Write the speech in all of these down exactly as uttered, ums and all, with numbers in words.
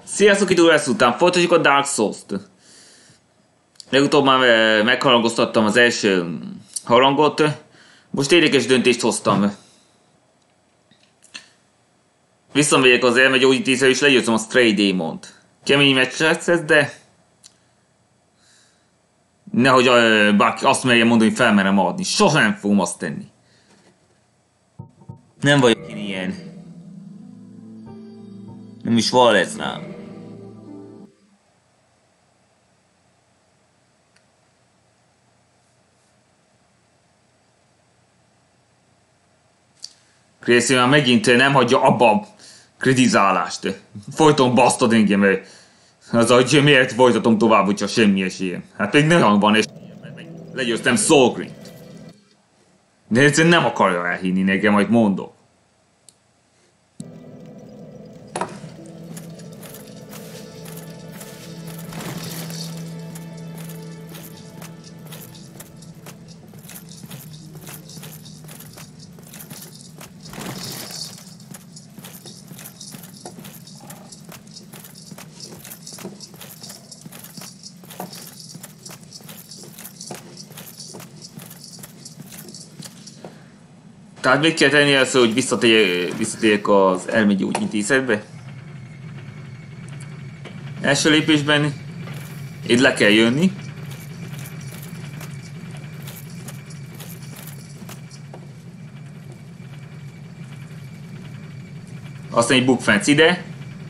Sziasztok, idő lesz után folytatjuk a Dark Souls-t. Legutóbb már eh, megharangoztattam az első harangot. Most érdekes döntést hoztam. Visszamegyek az elmegyógyítészre és legyőzöm a Stray Demont. Kemény meccs lesz ez, de... Nehogy uh, bárki azt merje mondani, hogy felmerem adni. Soha nem fogom azt tenni. Nem vagyok én ilyen. Nem is van lesz rám. Részén már megint nem hagyja abba a kritizálást. Folyton basztod engem, mert az, hogy miért folytatom tovább, hogyha semmi esélyem. Hát még nagyon van esélyem, mert meg legyőztem Soulgrint. De egyszerűen nem akarja elhinni nekem, majd mondok. Tehát mit kell tenni az, hogy visszatérjek az elmegyógyintézetbe? Első lépésben itt le kell jönni. Aztán egy bukfenc ide.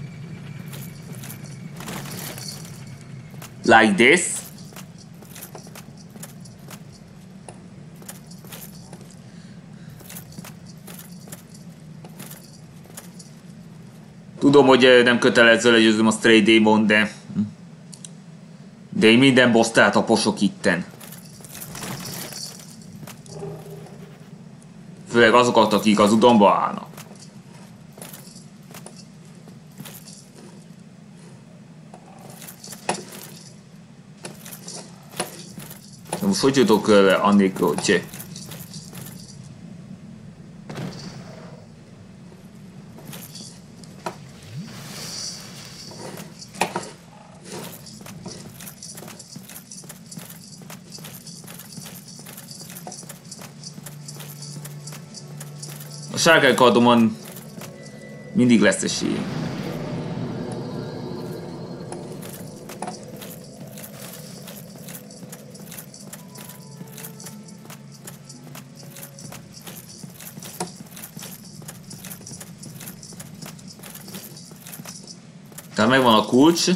Like this. Tudom, hogy nem kötelező legyőzöm a Stray Demon, de... De én minden boss-t eltaposok itten. Főleg azokat, akik az utamba állnak. De most hogy jutok annélkül, hogy... A sárkánykardomon mindig lesz esély. Tehát megvan a kulcs.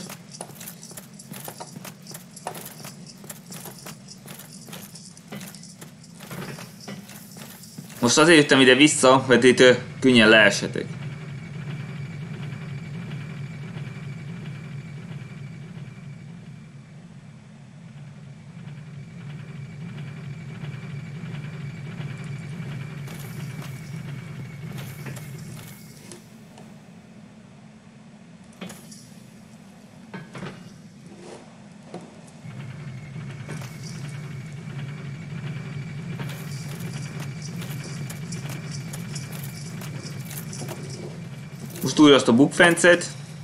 Most azért jöttem ide vissza, mert itt könnyen leeshetek. Most újra azt a bukfencet.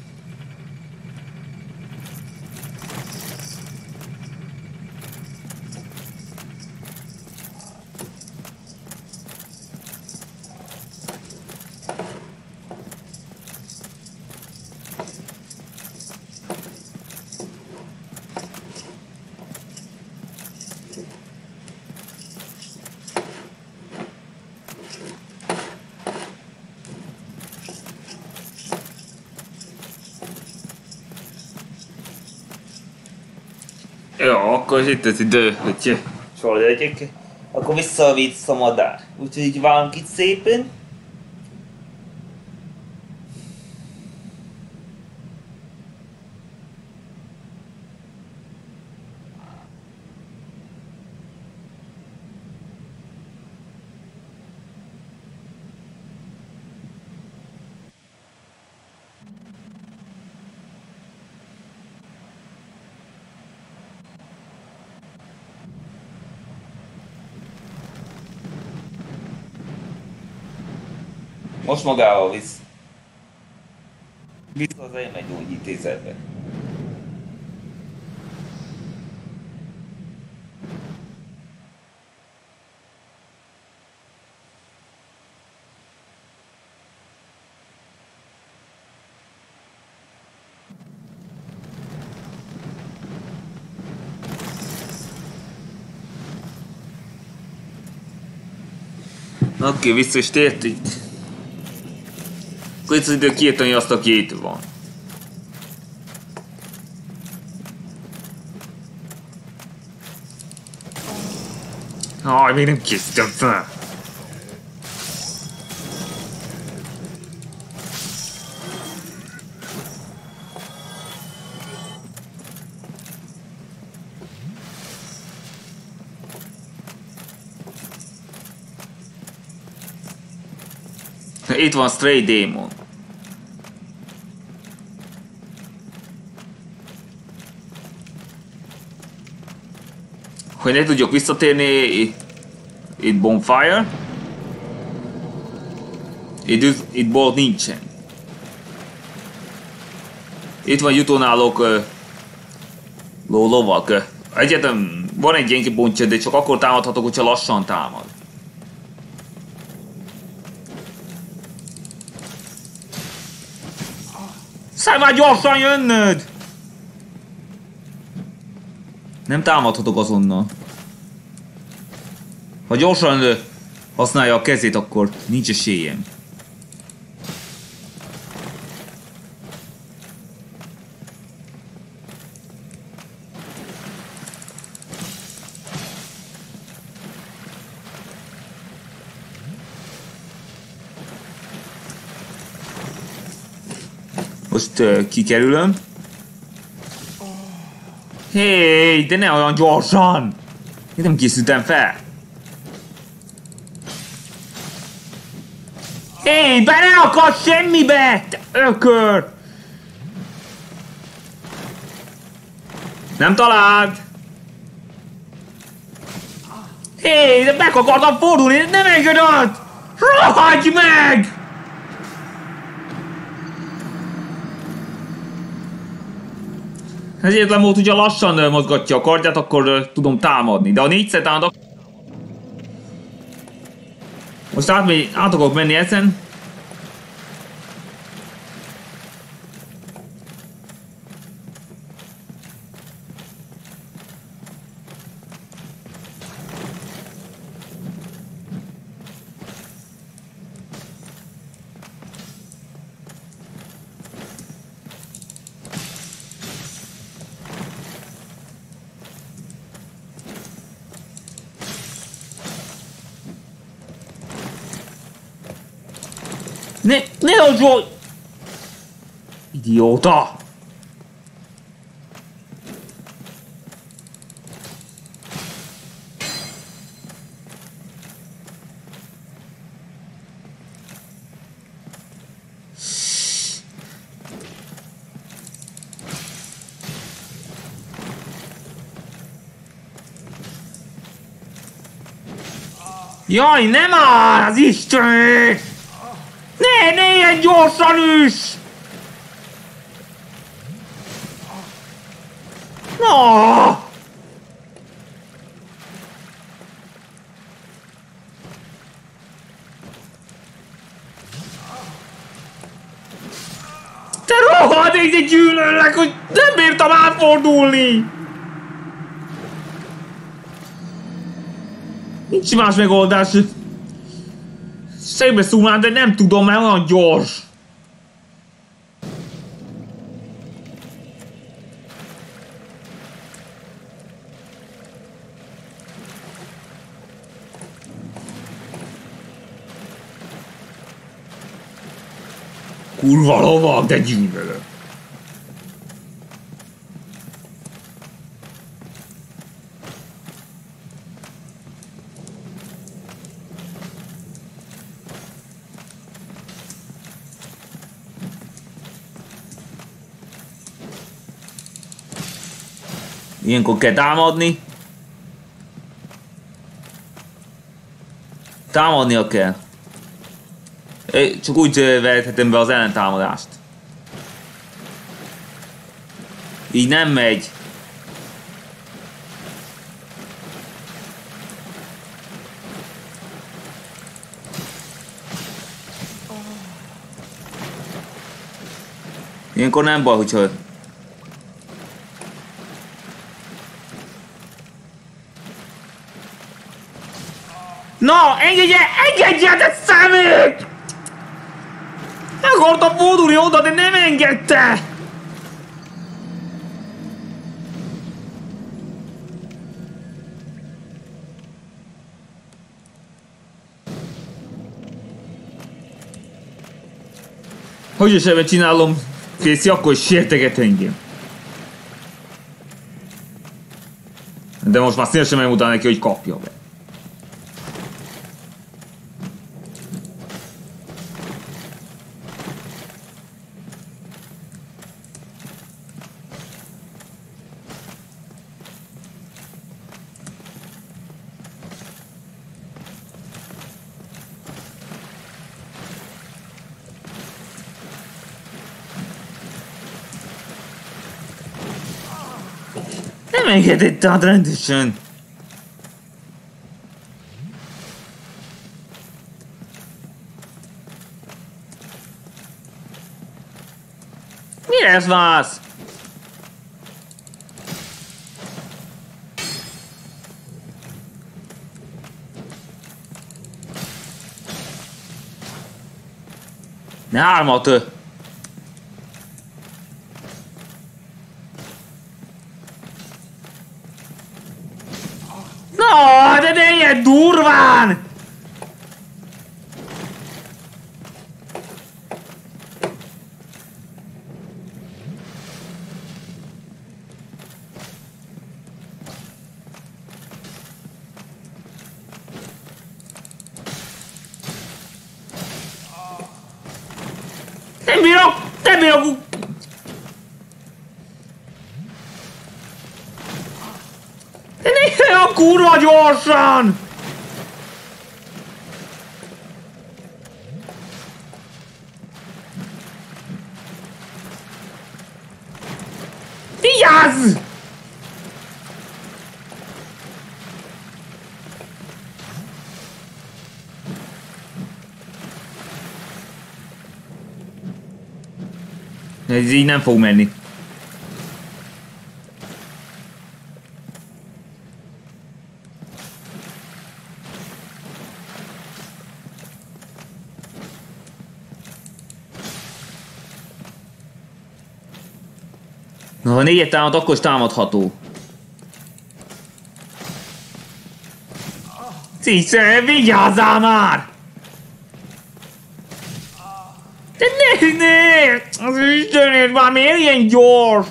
Jó, akkor itt az idő, hogy soha legyek. Akkor visszavisz a madár. Úgyhogy így várunk itt szépen. Most magával visz. Vissza egy gyógyintézetbe. Oké, okay, vissza is tértünk. Akkor itt az idő kiírtani azt, aki itt van. Aj, még nem készítem fel. Itt van Stray Demon. Hogy ne tudjuk visszatérni, itt bonfire. Itt, itt bolt nincsen. Itt van jutónálók uh, ló, lovak. Egyetem van egy gyenge pontja, de csak akkor támadhatok, hogyha lassan támad. Szállj már gyorsan jönnöd! Nem támadhatok azonnal. Ha gyorsan használja a kezét, akkor nincs esélyem. Most uh, kikerülöm. Hé, de ne olyan gyorsan! Én nem készültem fel. Hé, be ne akadj semmibe! Te ökör! Nem találd! Hé, de meg akartam fordulni, nem engedett! Rohadj meg! Ezért nem volt, hogyha lassan mozgatja a kardját, akkor uh, tudom támadni. De ha négyszer támadok... Most át, át akarok menni ezen. Ne, ne ozzolj! Idióta! Jaj, nem áll az Isten! Ne, ne ilyen gyorsan is! No! Te rohadék, de gyűlöllek, hogy nem bírtam átfordulni! Nincs más megoldás. Szépen szúrnám, de nem tudom, mert olyan gyors. Kurva lovag, de gyűlölök. Ilyenkor kell támadni. Támadnia kell. Csak úgy vehetem be az ellentámadást. Így nem megy. Ilyenkor nem baj, hogyha... Na, engedje, engedje, de szemét! Akartam fordulni oda, de nem engedte! Hogy is ebben csinálom, Casey, akkor is sérteget engem. De most már szívesen megmutatni neki, hogy kapja be. Nem engedett át rendesen. Mire ez vász? Ne hármat! No, de ne ilyen durván! Nem bírok! Nem bírok! De ne a kurva gyorsan! Vigyázz! Ez így nem fog menni. Na, ha négyet támad, akkor is támadható. Cice, vigyázzál már! De ne, ne! Az Istenért már miért ilyen gyors?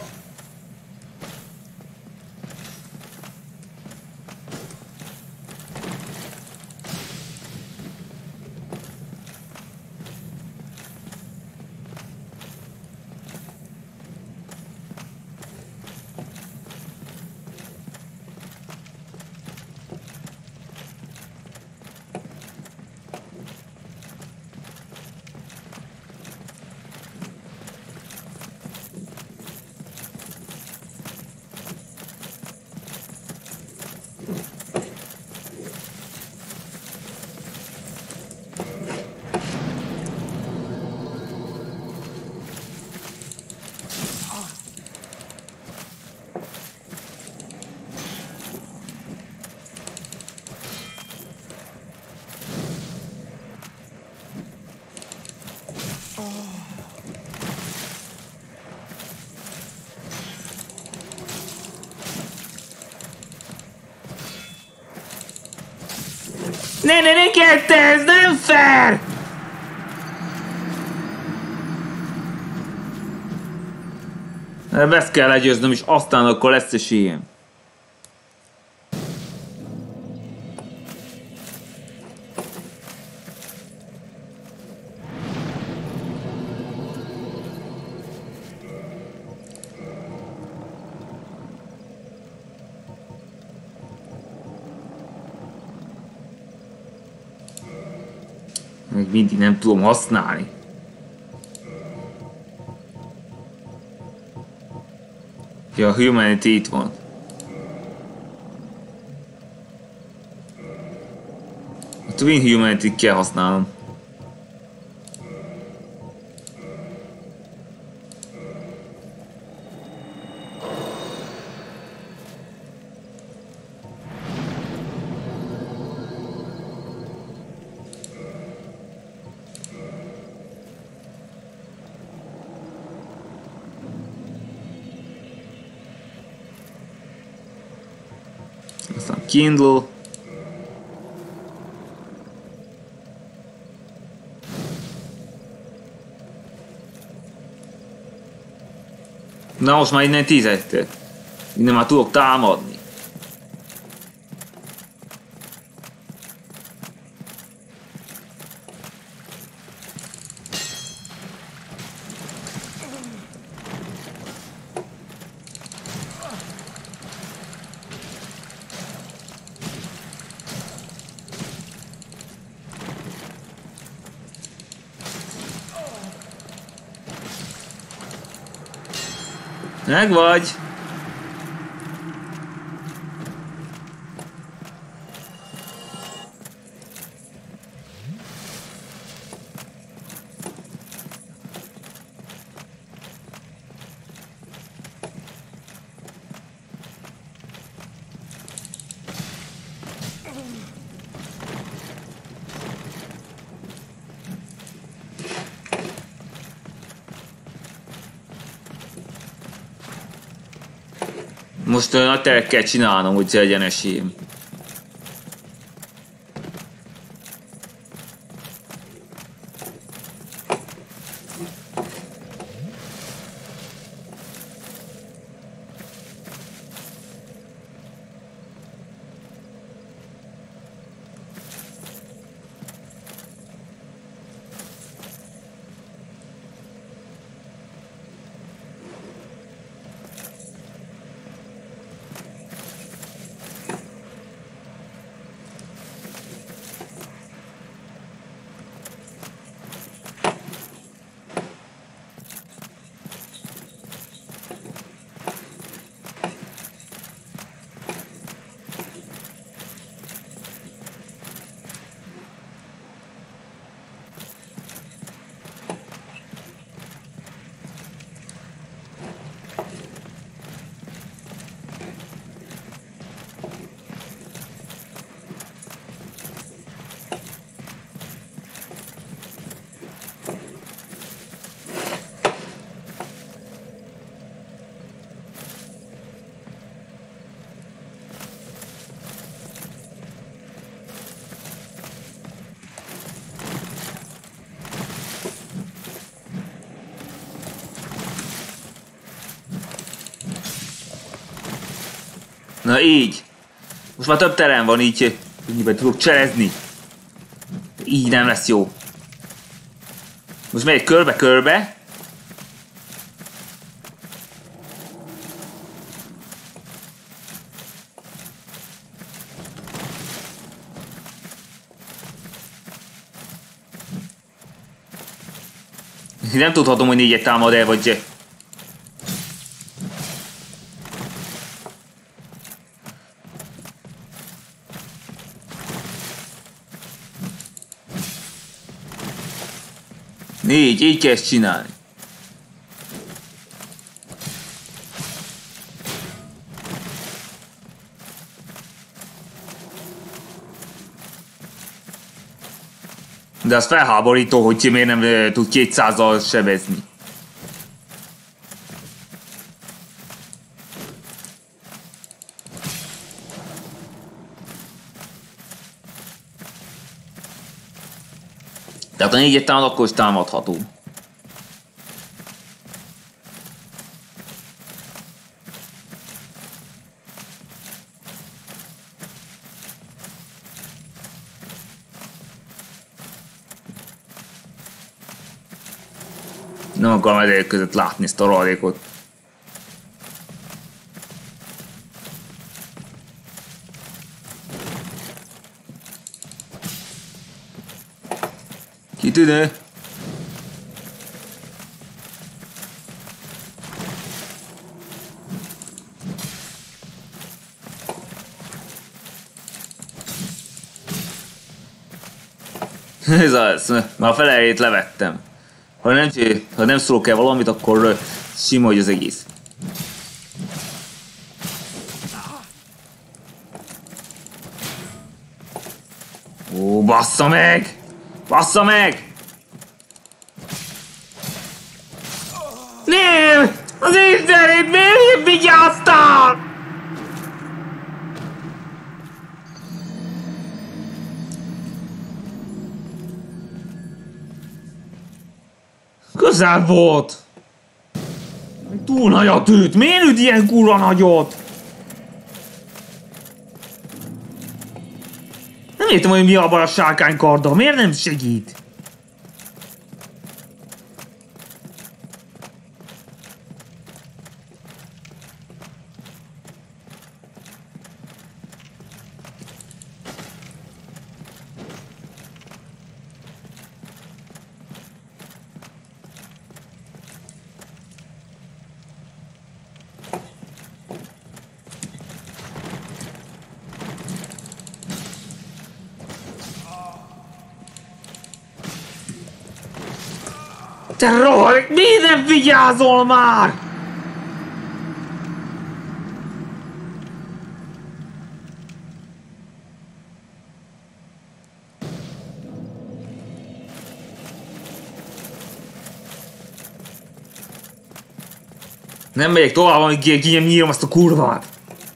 Ne, ne, ne kérte, ez nem fair! Ezt kell legyőznöm, és aztán akkor lesz esélyem. Még mindig nem tudom használni. Ja, a Humanity itt van. A Twin Humanity-t kell használnom. Aztán Kindle. Na most már innen tízettél. Innen már tudok támadni. Megvagy! Most nagy teret kell csinálnom, hogy legyen esélyem. Na így. Most már több terem van, így miben tudok cselezni. Így nem lesz jó. Most megy körbe-körbe. Nem tudhatom, hogy négyet támad el, vagy... Négy, így kell ezt csinálni. De az felháborító, hogy miért nem uh, tud kétszázzal sebezni. Tehát ha négyet támad, akkor is támadható. Nem akarom ezek között látni ezt a rohadékot. Kitűnő! Ez az, már a felejét levettem. Ha nem, ha nem szólok el valamit, akkor sima, hogy az egész. Ó, bassza meg! Bassza meg! Nem! Az Istenét miért nem vigyáztam? Közel volt! Túl nagyot üt! Miért üt ilyen kurva nagyot? Nem értem, hogy mi abban a sárkánykarddal. Miért nem segít? Te rohadt, miért nem vigyázol már? Nem megyek tovább, amíg ki nem nyírom azt a kurvát.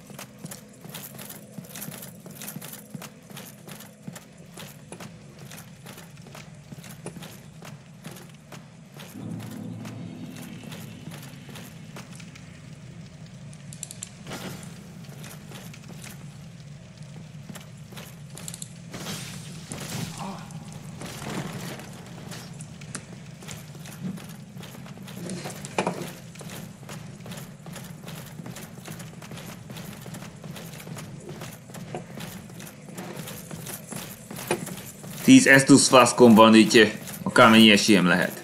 tíz Estus flaszkon van, így akármennyi esélyem lehet.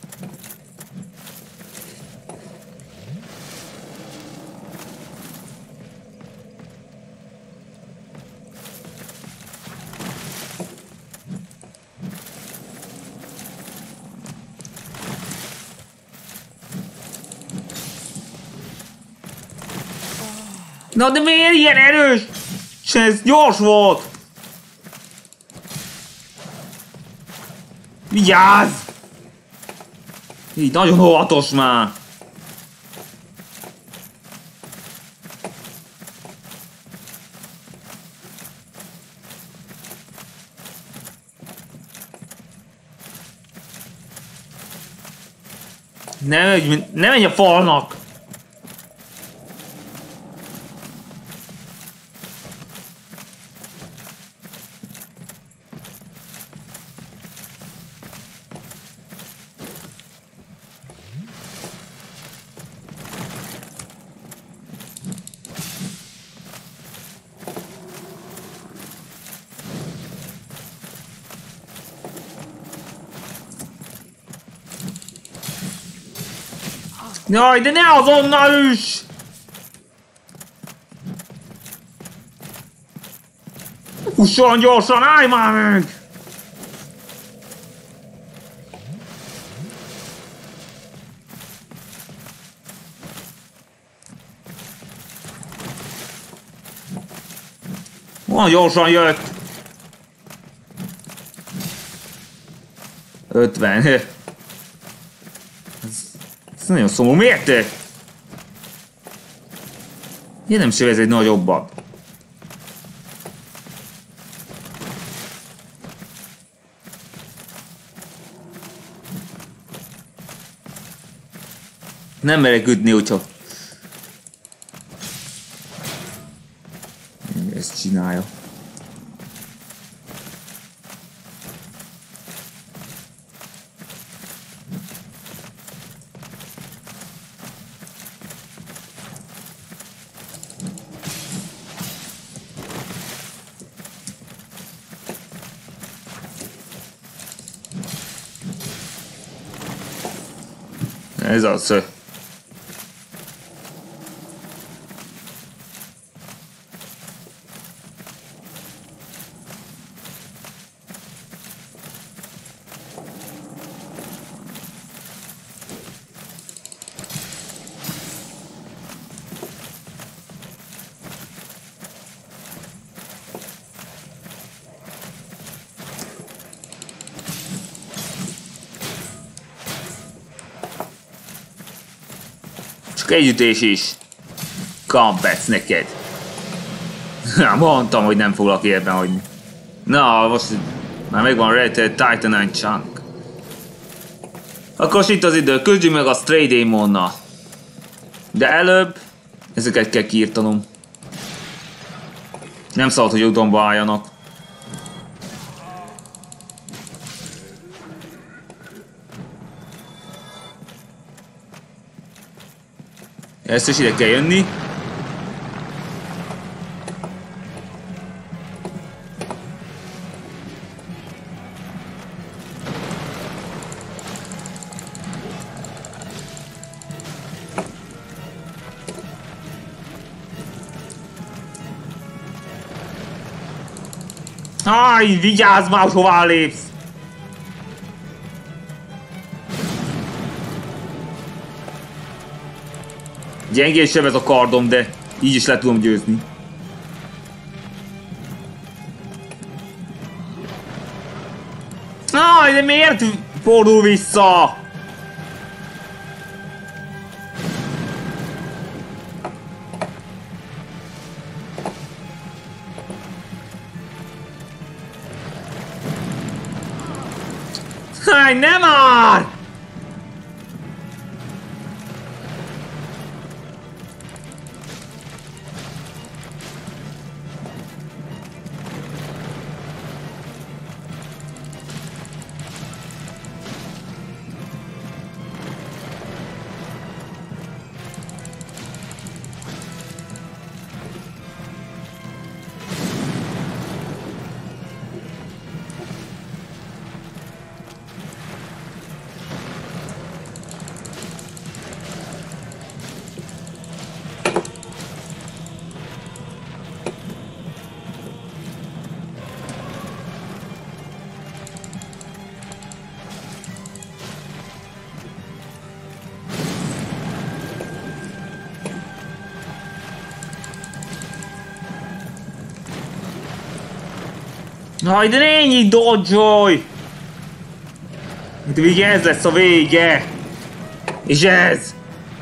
Na de miért ilyen erős? Ez gyors volt! Vigyázz! Így nagyon óvatos már! Ne menj, ne menj a falnak! Jaj, de ne azonnal üss! Usson gyorsan, állj már meg! Olyan gyorsan jött! ötven. Ez, ez nagyon szomorú. Miért te? Miért nem sevez egy nagyobbat? Nem merek ütni, hogyha ezt csinálja. Ez az. Együttés is. Kampec neked. Mondtam, hogy nem foglak érben hagyni. Na, most már megvan rejtett Titanite Chunk. Akkor itt az idő, küldjük meg a Stray Demonnal. De előbb ezeket kell kiírtanom. Nem szabad, hogy utomba álljanak. Ezt is ide kell jönni. Háj, vigyázz már, hogy hová lépsz! Gyengén sem ez a kardom, de így is le tudom győzni. Háj, de miért fordul vissza? Háj, nem már! Haj, de ne így dodge-olj! De végig ez lesz a vége! És ez!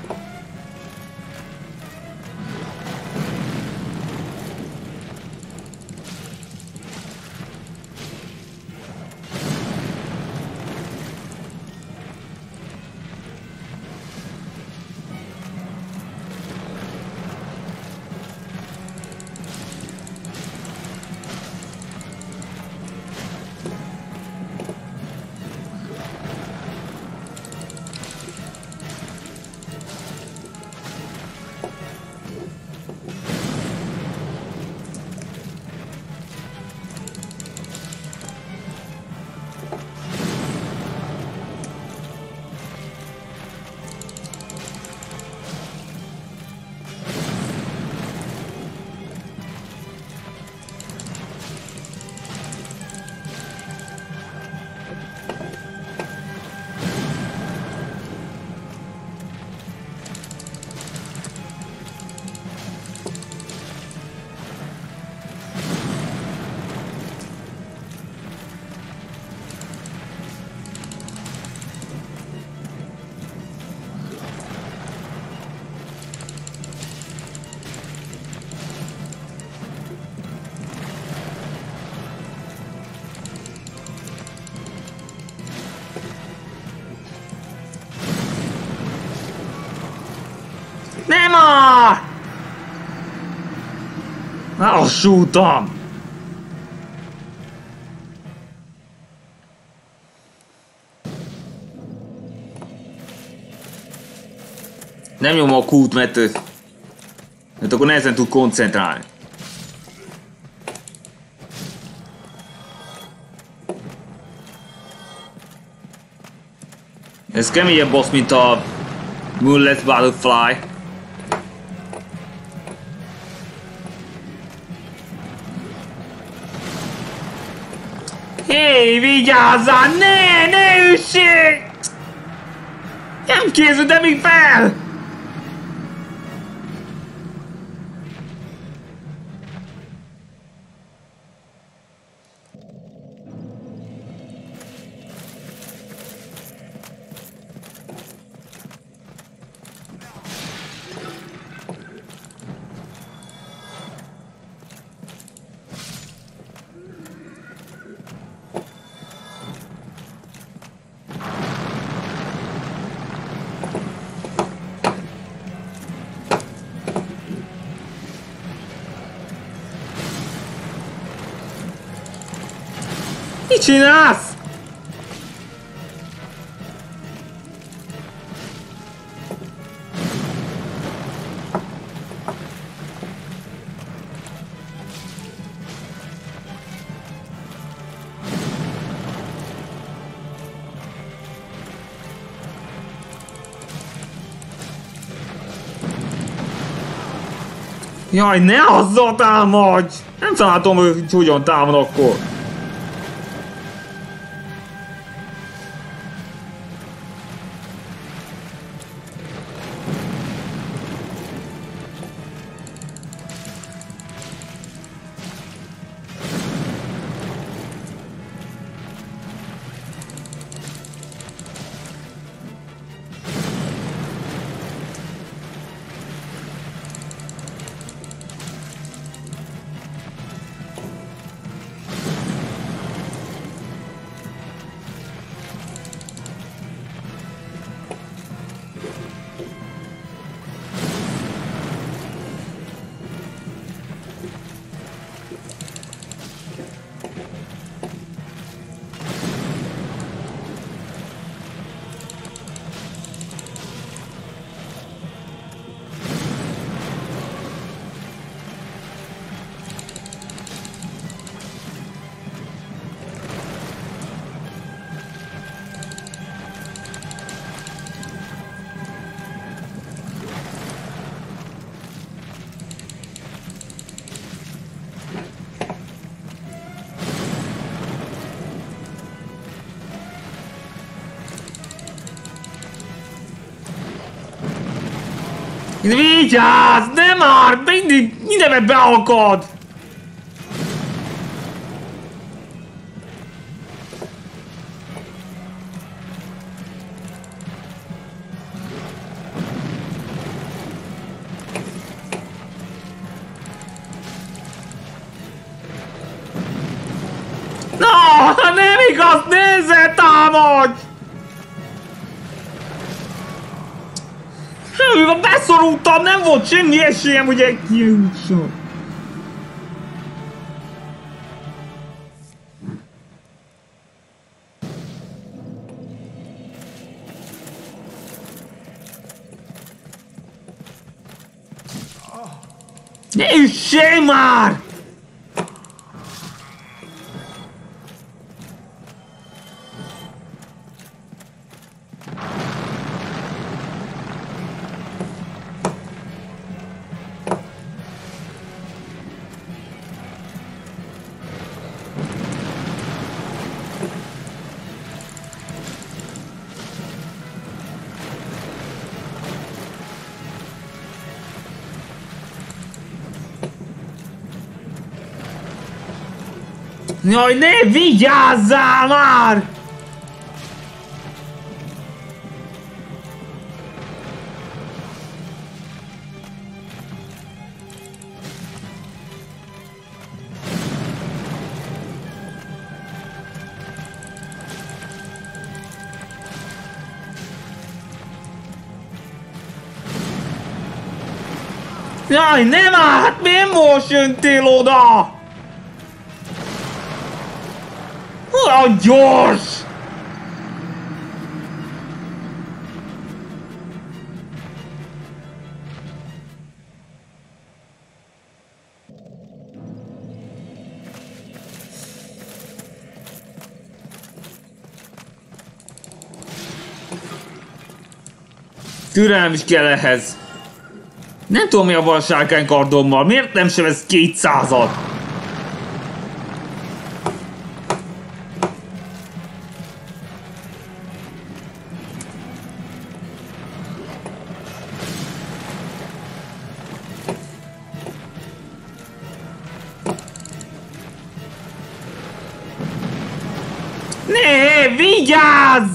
Nem már! Lassútam! Nem nyom a kút, mert, mert akkor nehezen tud koncentrálni. Ez keményebb boss, mint a Moonless Butterfly. Hé, vigyázzál! Ne, ne üssék! Nem készültem még fel! Mit csinálsz? Jaj, ne azzal támadj! Nem találtam, hogy hogyan támad akkor. Vigyázz! Ne már! Mindig mindenbe beakad! Na, nem igaz! Nézze, támadj! Beszorultam, nem volt semmi esélyem, hogy egy kijusson. Ne üssél már! Jaj, ne vigyázzál már! Jaj, nem áll! Hát miért most jöntél oda? Olyan gyors! Türelem is kell ehhez. Nem tudom, mi a van sárkánykardommal. Miért nem sebez kétszázat? Ne, vigyázz!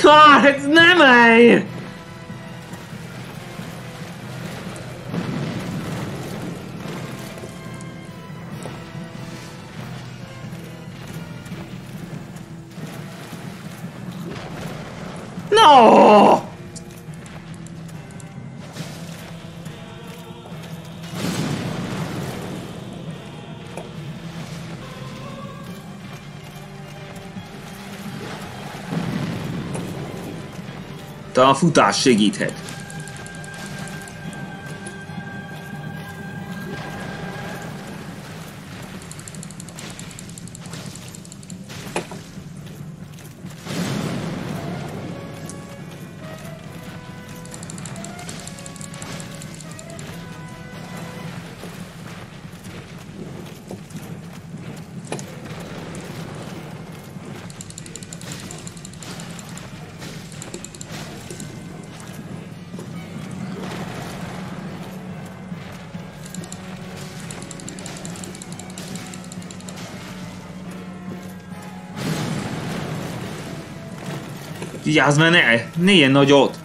Ah, ez nem ér! No! Talán a futás segíthet. Vigyázz, mert ne! Ne ilyen nagyot!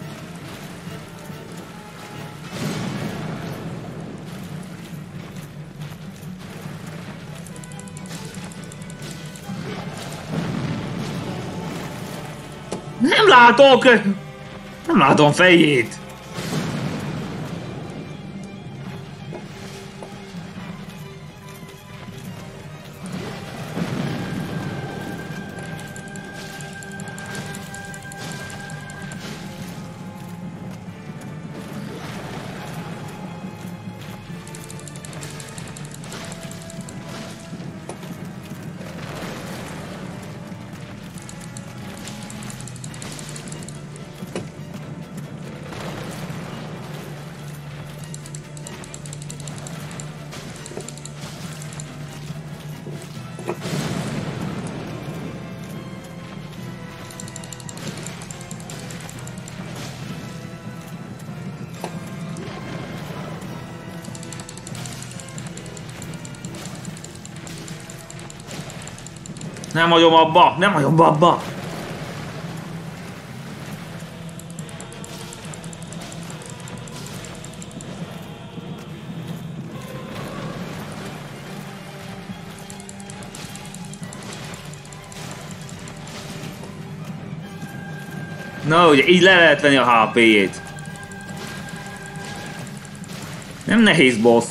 Nem látok! Nem látom fejét! Nem hagyom abba! Nem hagyom abba! Na, ugye így le lehet venni a há pé-jét. Nem nehéz, boss.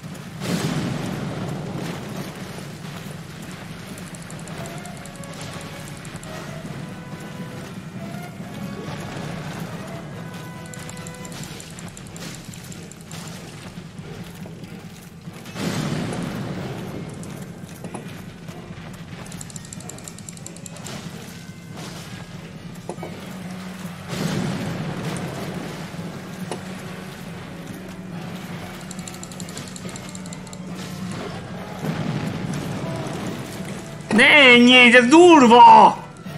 Ne ennyit, ez durva!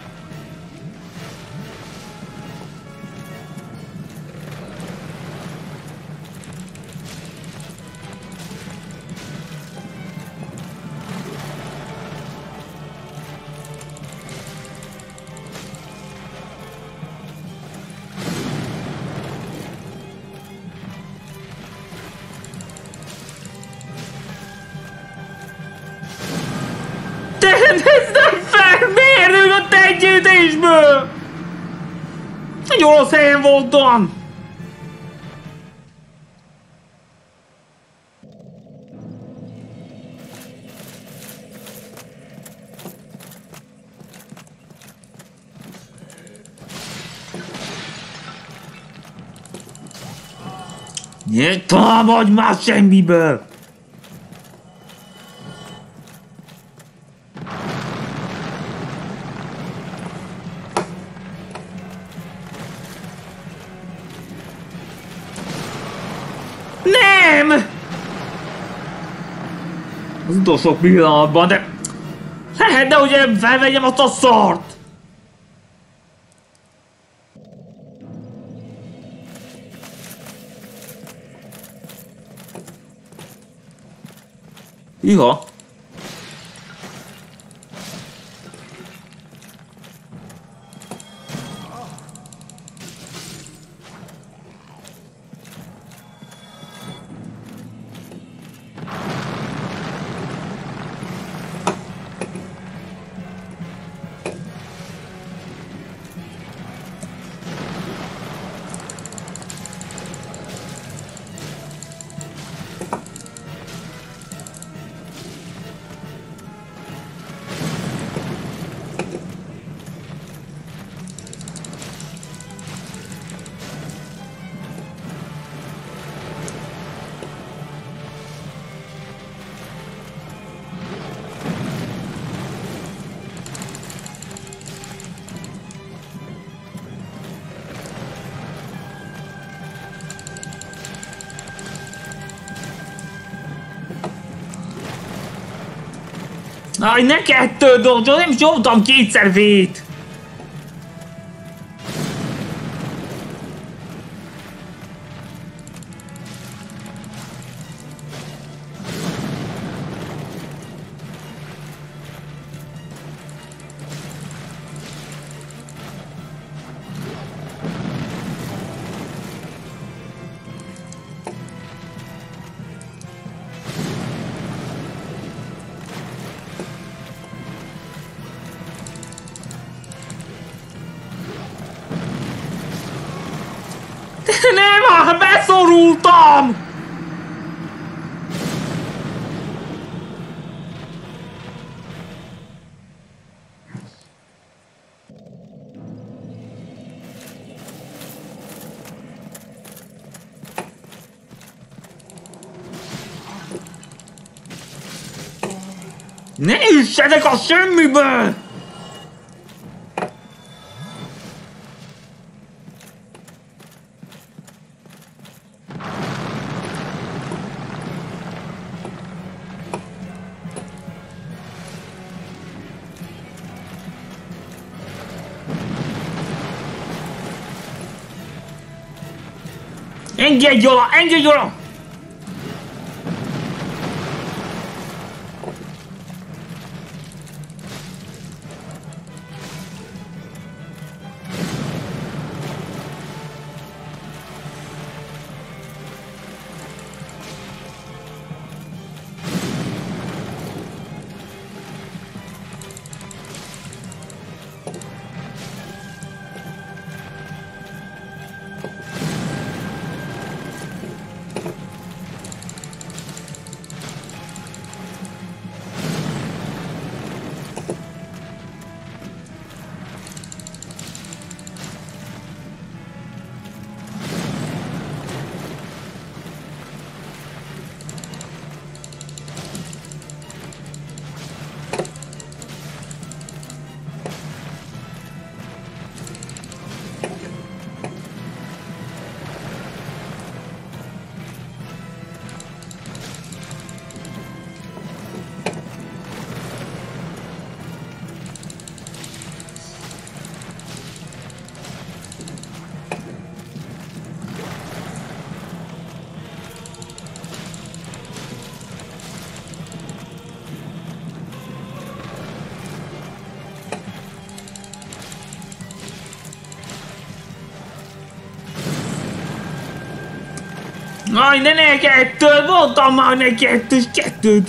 Ez nem fel! Miért rúgott együttésből? Egy orosz helyen voltam! Ne támadj már semmiből! Nem! Az utolsó pillanatban, de lehetne, hogy én felvegyem azt a szart! Iha! Aj, ne kettő dolgot, nem is nyomtam kétszer vét! Nem, beszorultam! Ne üssetek a semmiből! Engedj oda! Engedj oda! Aj, ne ne kettőt! Mondtam már ne kettőt, kettőt!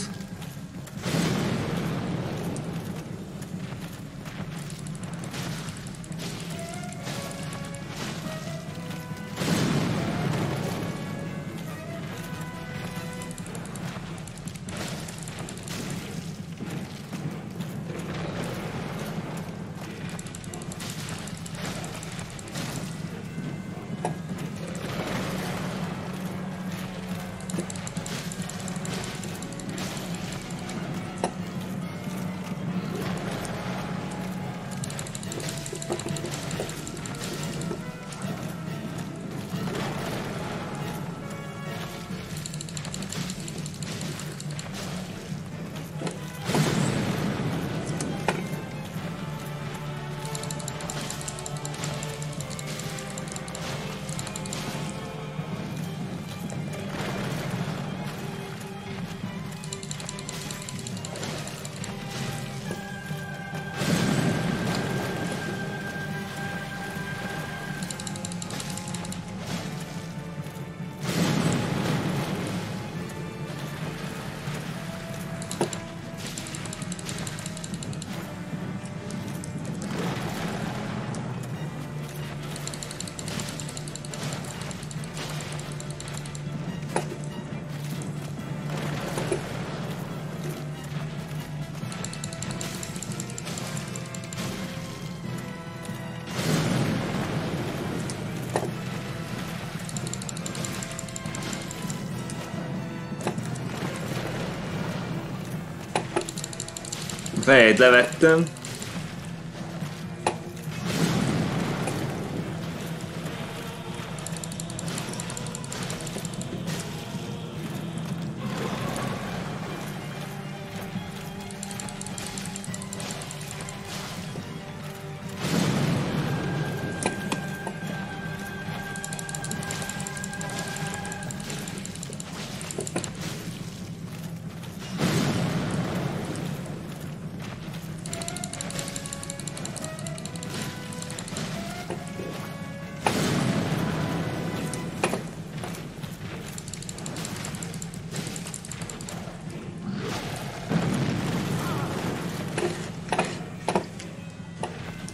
Fejét levettem.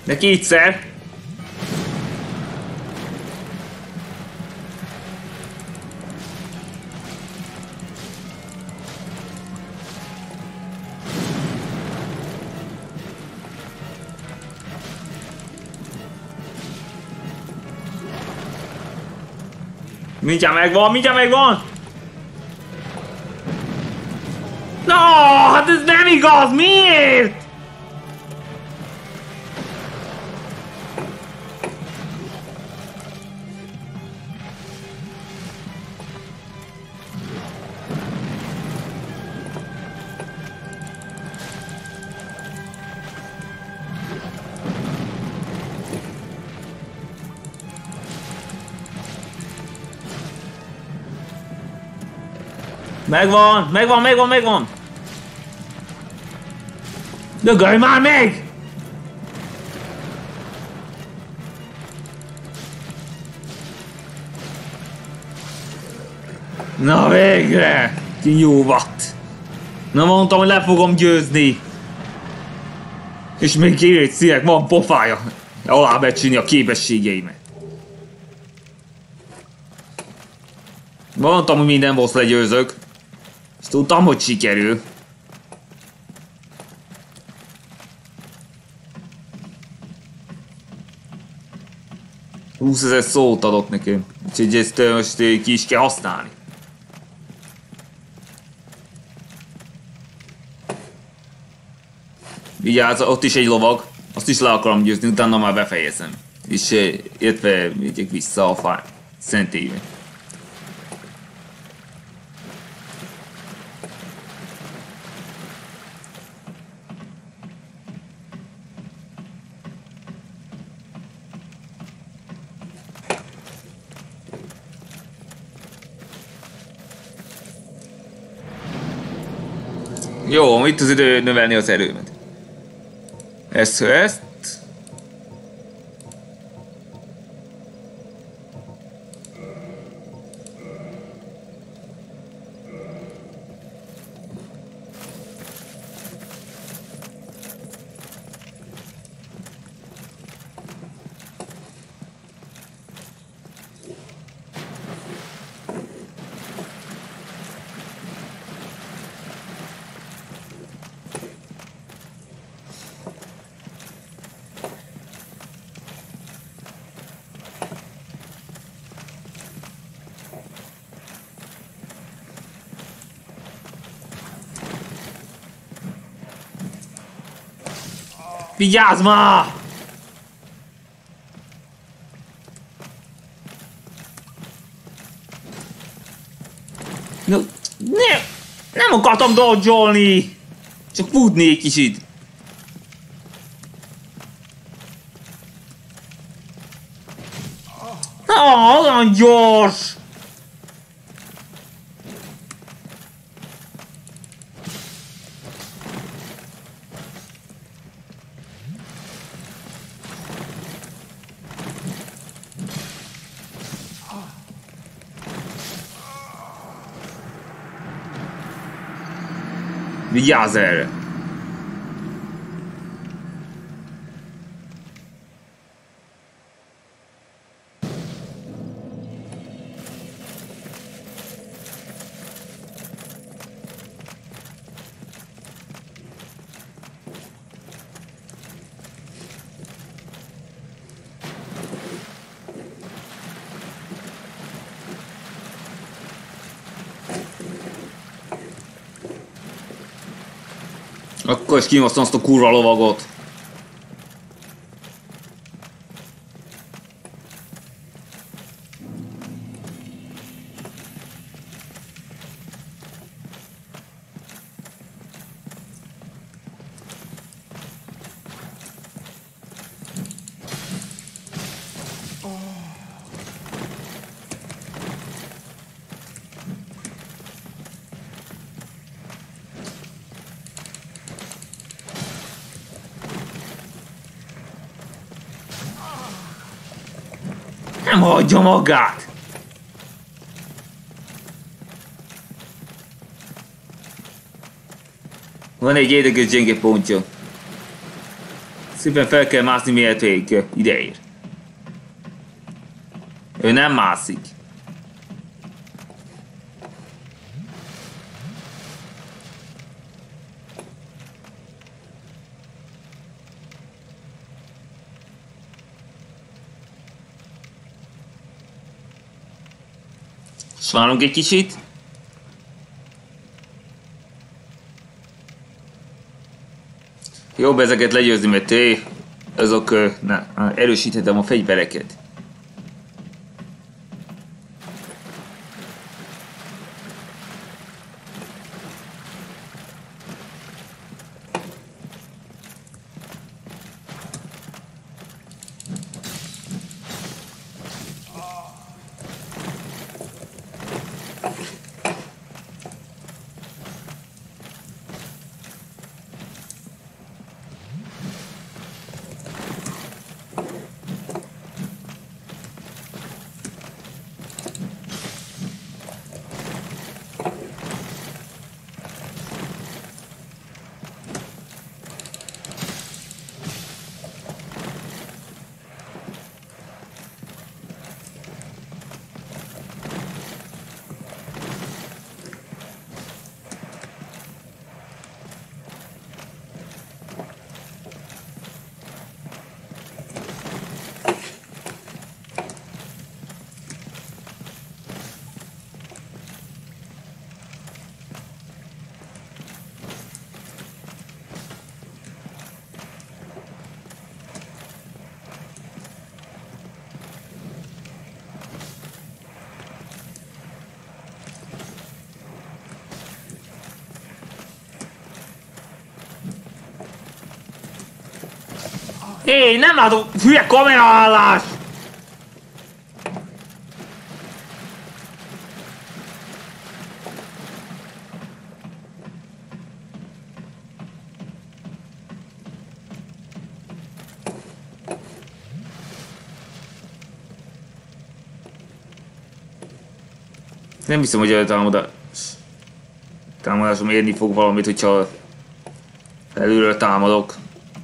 De kétszer. Mindjárt megvan, mindjárt megvan! No, hát ez nem igaz, miért? Megvan, megvan, megvan, megvan! Dögölj már meg! Na végre! Ki jó vatt! Na mondtam, hogy le fogom győzni! És még két szívek van pofája! Alábecsülni a képességeimet! Mondtam, hogy minden boss legyőzök. És tudtam, hogy sikerül. húszezer szót adott nekem. Úgyhogy ezt most ki is kell használni. Vigyázz, ott is egy lovag. Azt is le akarom győzni, utána már befejezem. És értve megyek vissza a fáj szentélybe. Jó, itt az idő növelni az erőmet. Ezt, ezt. Vigyázz már! No, ne, nem akartam dodge-olni! Csak futni egy kicsit. Ah, olyan gyors! Vigyázz erre! Akkor is kihoztam azt a kurva lovagot. Nem hagyja magát! Van egy érdekes gyenge pontja. Szépen fel kell mászni, miért végig ideér. Ő nem mászik. És várunk egy kicsit. Jobb ezeket legyőzni, mert té, azok na, erősíthetem a fegyvereket. Hé, nem látok hülye kameraállás! Nem hiszem, hogy a támadás... támadásom érni fog valamit, hogyha felülről támadok.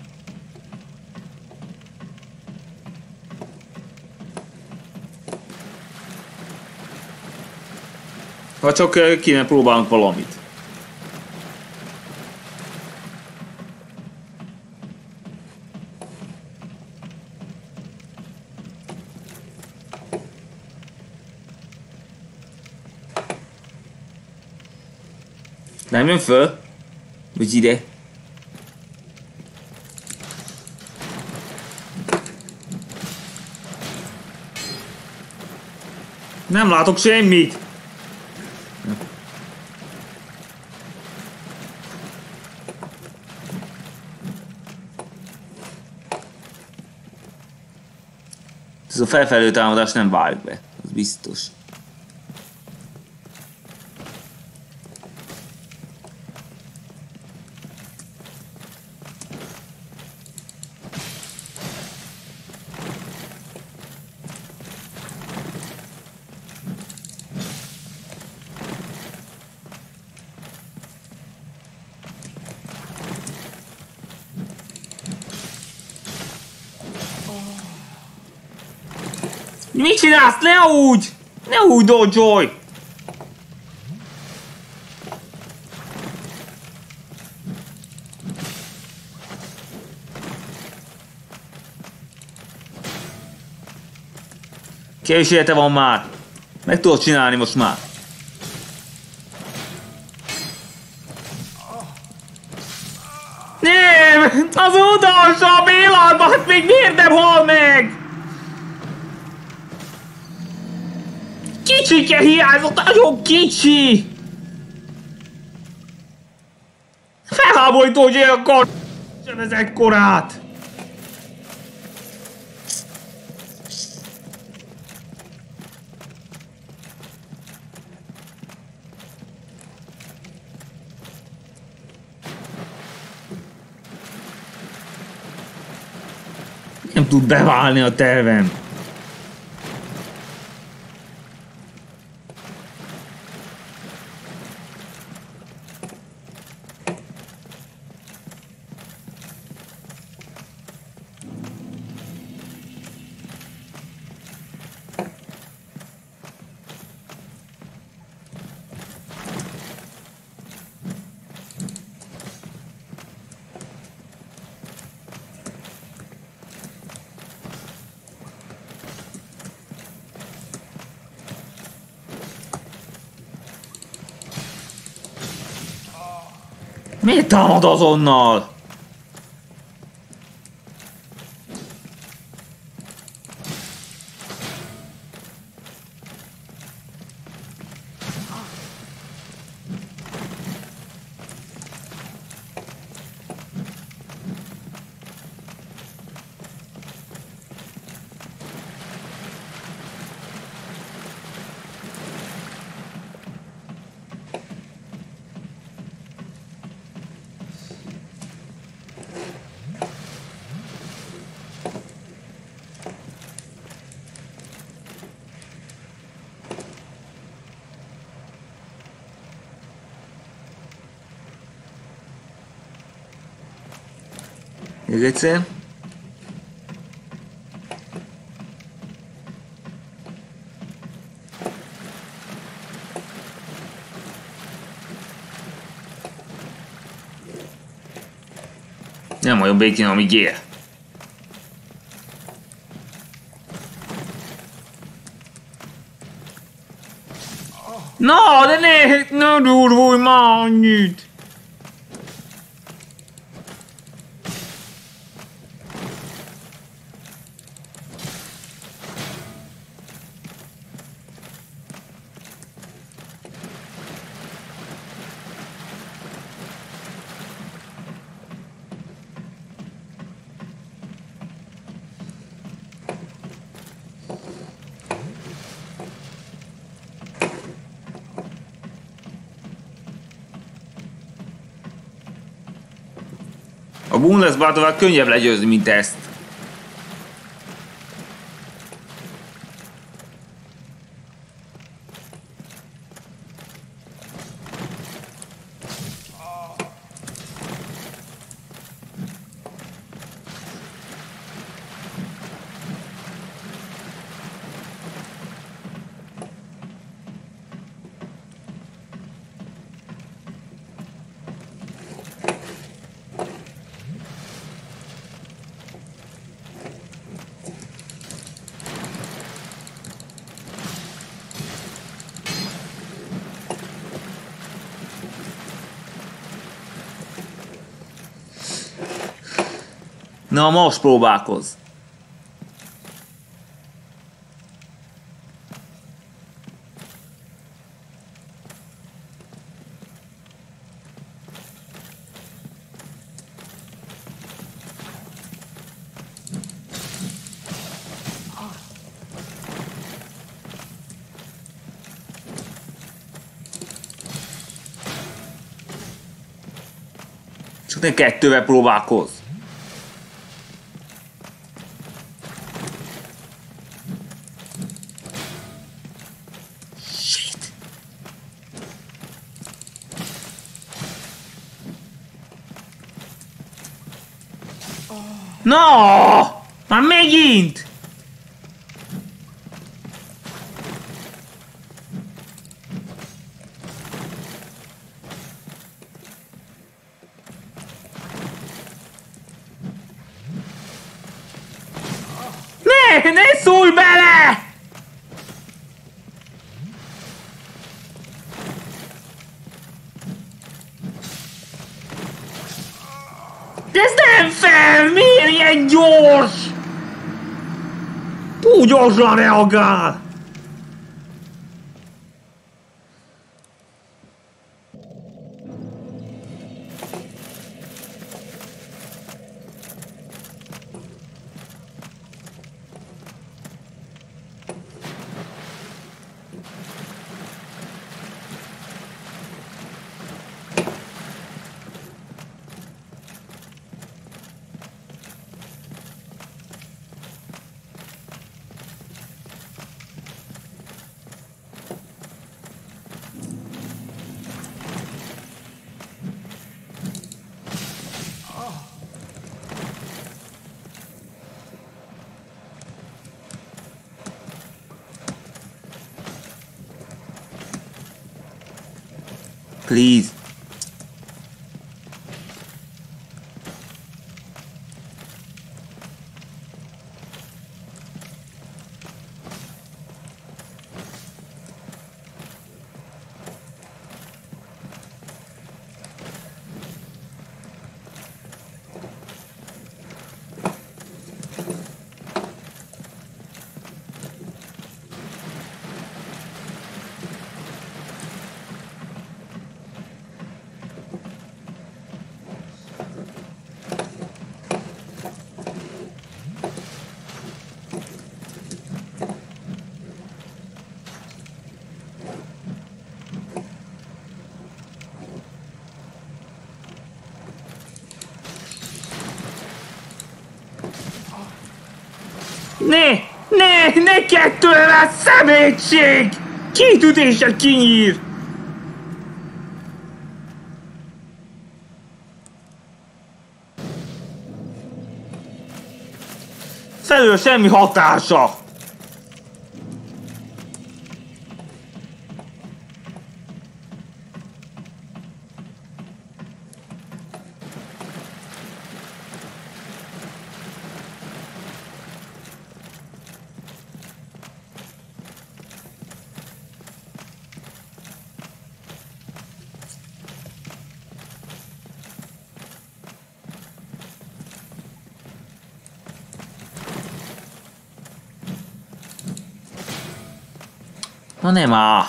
Ha csak kéne próbálunk valamit. Nem jön föl? Vagy ide? Nem látok semmit! Ez a felfelő támadás nem válik be, az biztos. Mit csinálsz? Ne úgy! Ne úgy dodge-olj! Kevés élete van már! Meg tudod csinálni most már! Nem! Az utolsó pillanatban még miért nem hal meg? Kicsike hiányzott, nagyon kicsi! Felháborító, hogy én akkor sem ez ekkorát! Nem tud beválni a tervem. Miért támad azonnal? Még egyszer. Nem olyan békén, amíg él. Na, de ne, ne durvulj már annyit! A Bundesbártóval könnyebb legyőzni, mint ezt. Na, most próbálkozz! Csak ne kettővel próbálkozz! No! Már megint! Ne! Ne szólj bele! De ez nem fel! Miért ilyen gyors? Túl gyorsan reagál! Please. Ne! Ne! Ne kettővel szemétség! Két ütéssel kinyír! Felől semmi hatása! Na nem áll!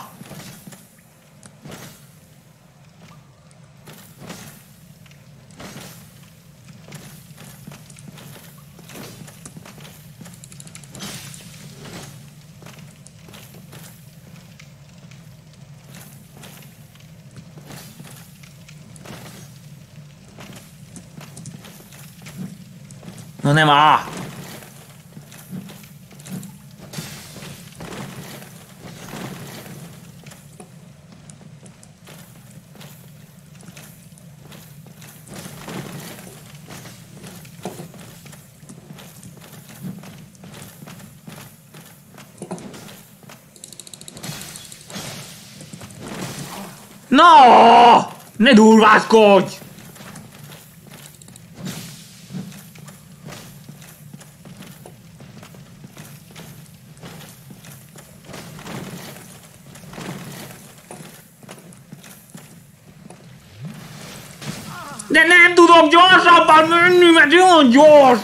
Na nem áll! No! Ne durváskodj! De nem tudok gyorsabban menni, mert olyan gyors!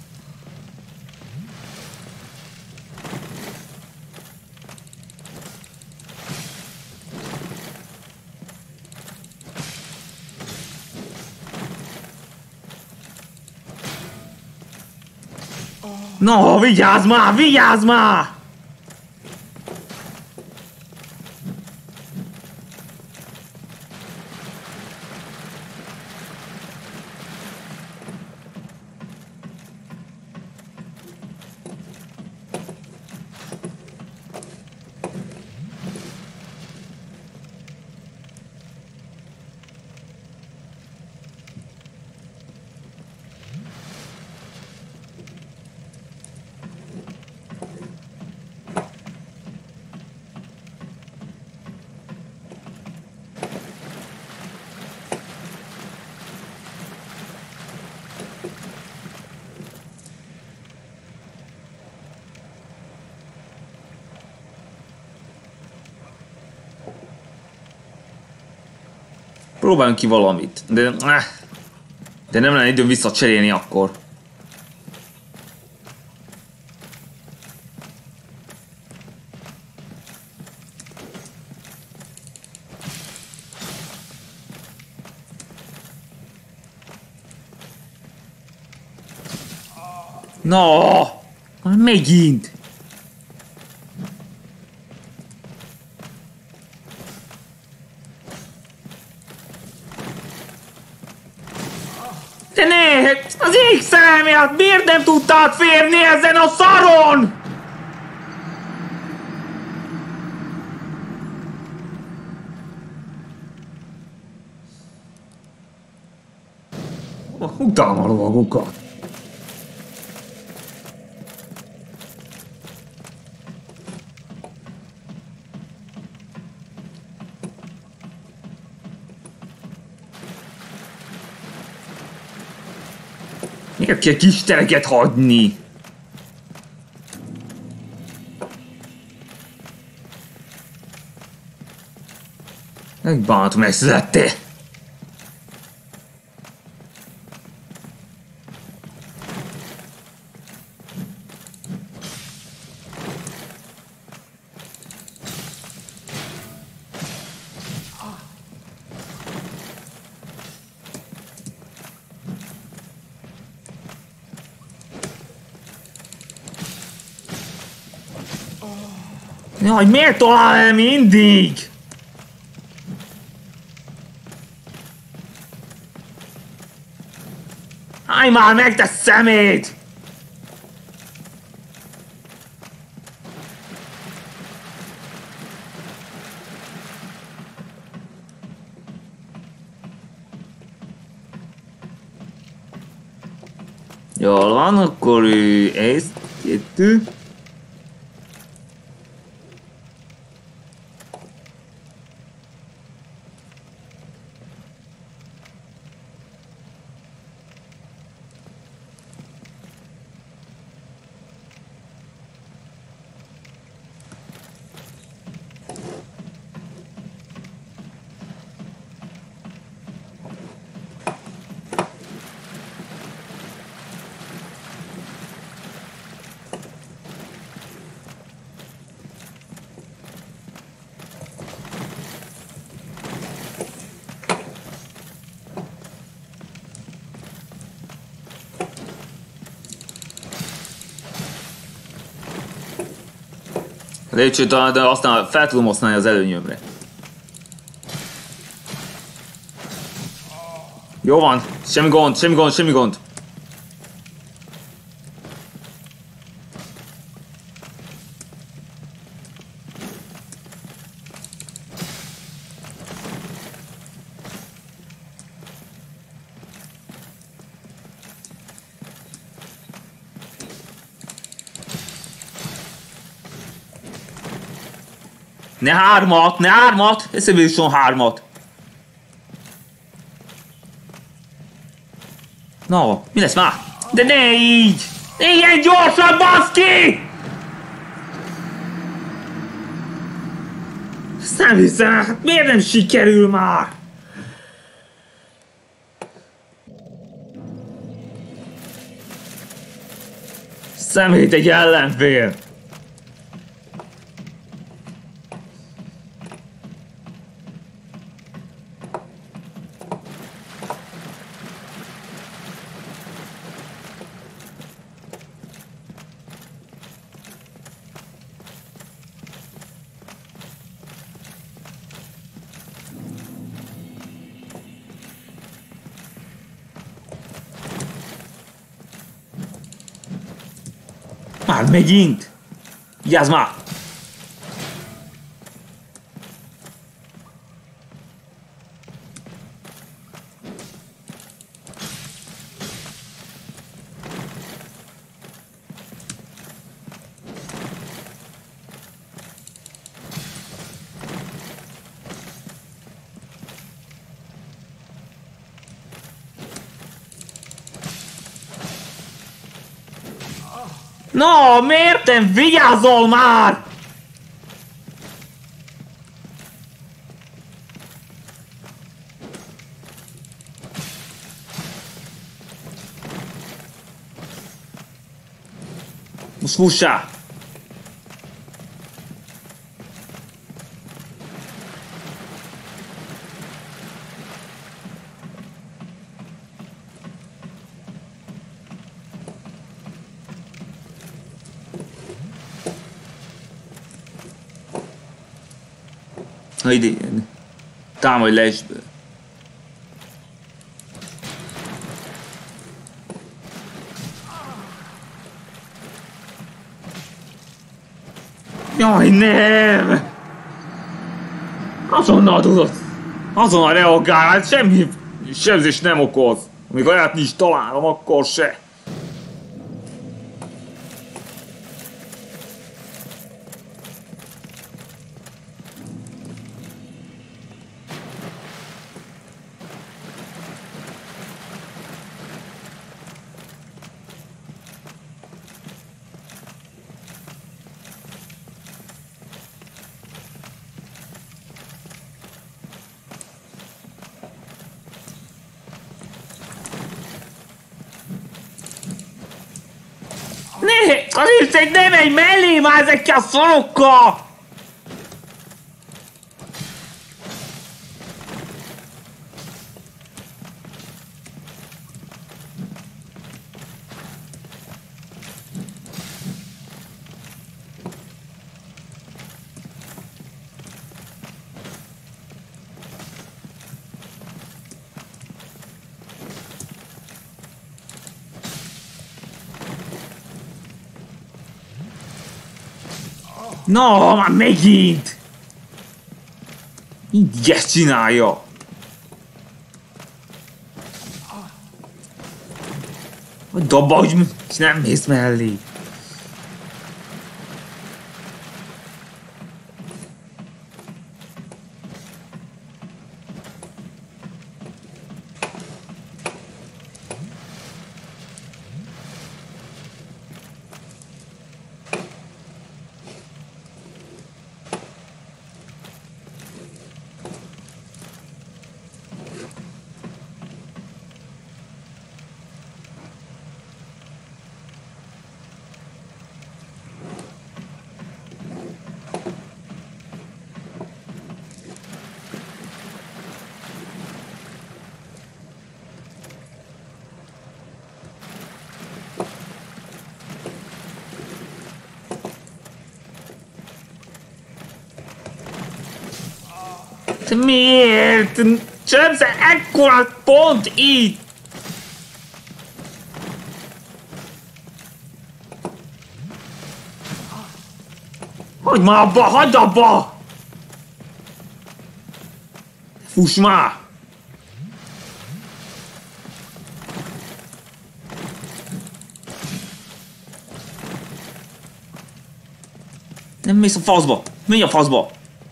No, vigyázz már, vigyázz már! Próbáljunk ki valamit, de... De nem lenne időm visszacserélni akkor. No! Megint! Te ne! Az ég szemért! Miért nem tudtál férni ezen a szaron? Utálom a lovagokat. Miért kell kis tereket hagyni? Megbánat megszülette! Jaj, miért talál el mindig? Állj már meg, te szemét! Jól van, akkor ő ezt, kettő. Lépcsőt, de aztán fel tudom használni az előnyömre. Jó van, semmi gond, semmi gond, semmi gond. Ne hármat, ne hármat! Eszembe jusson hármat! Na, mi lesz már? De ne így! Ne ilyen gyorsan, baszki! Ezt nem hiszem, hát miért nem sikerül már? Szemét egy ellenfél! Már megint! Vigyázz már! No, miért nem vigyázol már? Most fussál! Ha ide, támadj le is. Jaj, nem! Azonnal tudod! Azonnal reagál, hát semmi sebzést nem okoz. Még olyat is találom, akkor se. Ne! Azért, hogy ne menj mellé már ezekkel a szarokkal! No, már megint! Így ezt csinálja! Hogy dobogj, és nem mész mellé. Te miért? Csöpszer ekkora pont itt! Hagyd már abba, hagyd abba! Fuss már! Nem mész a faszba! Menj a faszba!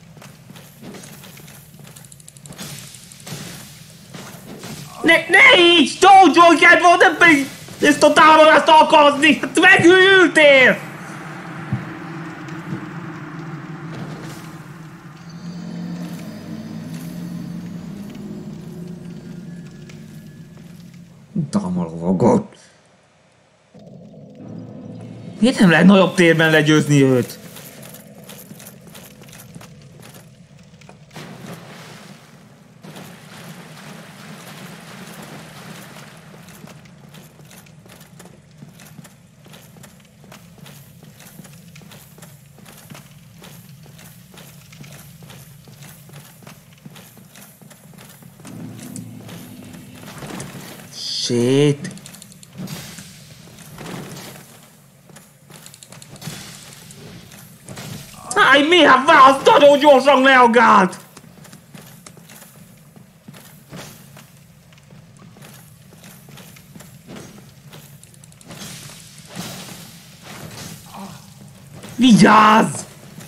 Ne, ne így! Tócsókját volt, nem pedig ezt a támadást alkalmazni! Hát meghűltél! Utána lovagot! Miért nem lehet nagyobb térben legyőzni őt? Shit. Állj, mi? Hát válasz, nagyon gyorsan reagált! Vigyázz!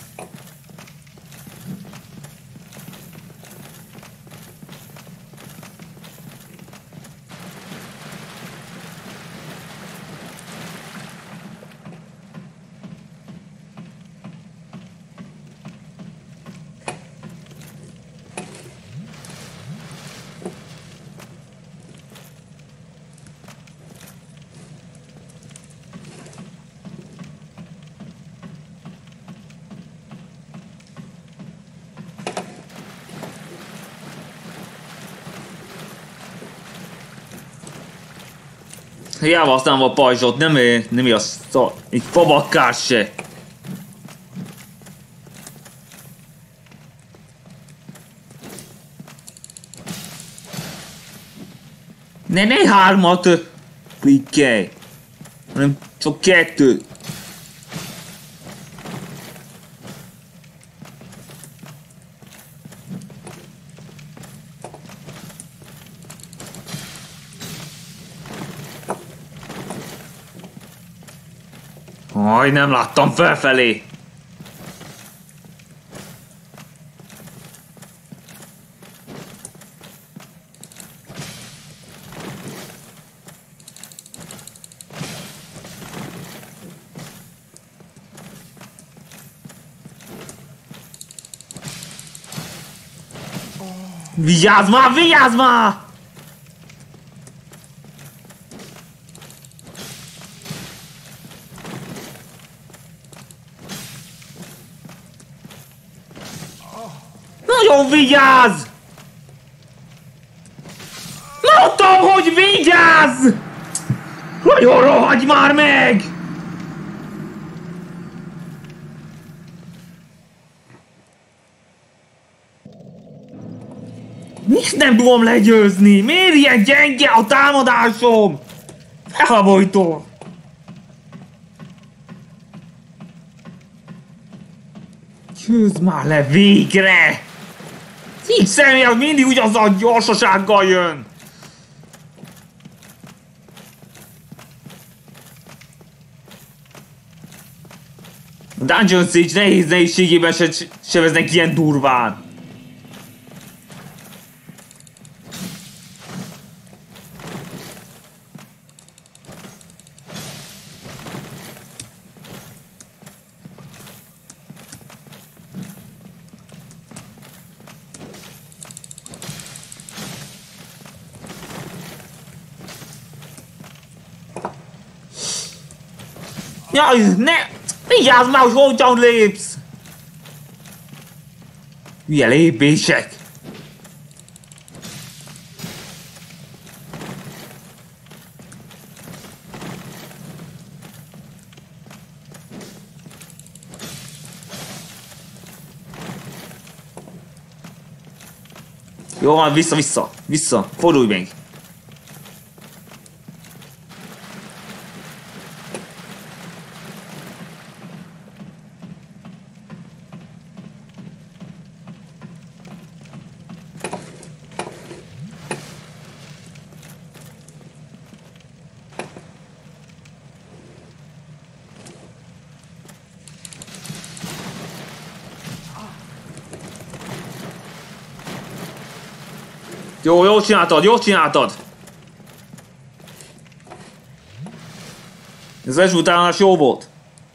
Hiába használom a pajzsot, nem ér, nem ér a szó, egy fabakkás se. Ne, ne hármat klikkelj, hanem csak kettő. Aj, nem láttam felfelé! Vigyázz már, vigyázz már! Nagyon vigyázz! Mondtam, hogy vigyázz! Nagyon rohagy már meg! Miért nem tudom legyőzni? Miért ilyen gyenge a támadásom? Felbojtó! Győzd már le végre! Így személy az mindig ugyanaz a gyorsasággal jön! A Dungeon Siege nehéz nehézségében se, se veznek ilyen durván. Jaj, ne! Vigyázz már, hogy hogyan lépsz! Hülye lépések! Jó van, vissza, vissza, vissza, fordulj még! Jó, jól csináltad, jól csináltad! Ez az utánás jó volt.